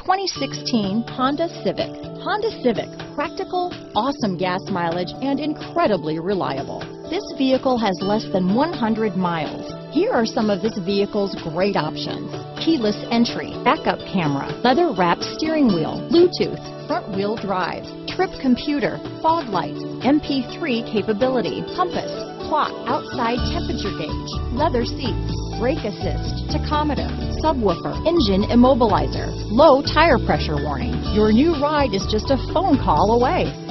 2016 Honda Civic. Honda Civic, practical, awesome gas mileage, and incredibly reliable. This vehicle has less than 100 miles. Here are some of this vehicle's great options: keyless entry, backup camera, leather-wrapped steering wheel, Bluetooth, front-wheel drive, trip computer, fog lights, MP3 capability, compass, clock, outside temperature gauge, leather seats, brake assist, tachometer, subwoofer, engine immobilizer, low tire pressure warning. Your new ride is just a phone call away.